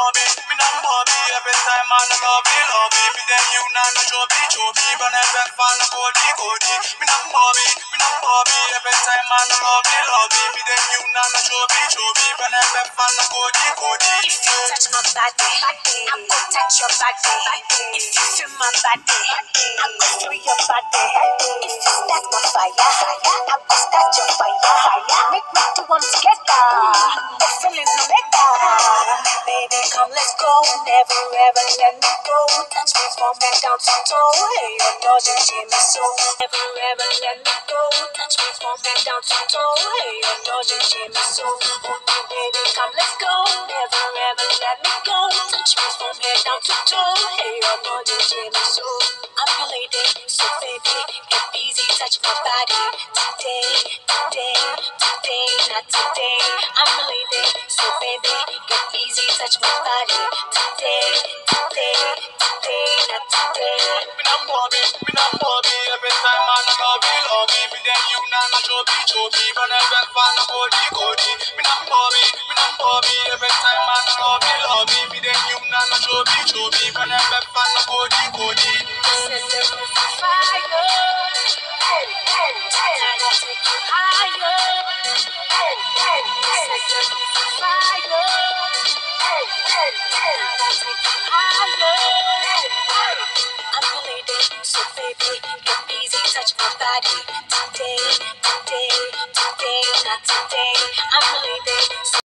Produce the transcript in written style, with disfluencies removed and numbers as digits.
me not Bobby. Every time I love you. Me then you not no chubby. Run every fan Cody. Me not Bobby. Every time I love you. Me then you not no chubby. Run every fan Cody. If you touch my body, I'm gonna touch your body. If you feel my body, I'm gonna feel your body. If you start my fire, I'm gonna start your fire. Make me do one together. I'm feeling better. Baby, come let's go. Never ever let me go. Touch me from head down to toe. Hey, you're dodging Jimmy so. Never ever let me go. Touch me from head down to toe. Hey, you're dodging Jimmy so. Baby, come let's go. Never ever let me go. Touch me from head down to toe. Hey, you're dodging Jimmy so. I'm your lady, so baby, get busy, touch my body. Today, not today. I'm your lady, so baby, get busy, touch my body. Today, not today. Me not Bobby. Every time I love you. Me then you not no chubby. Run every fan Cody. Me not Bobby. Every time I love you. Me then you not no chubby. Run every fan Cody. Set the roof on fire. Tonight I'll take you higher. Set the roof on fire. Tonight I'll take you higher. I'm your lady, so baby, get busy, touch my body. Today, not today. I'm your lady.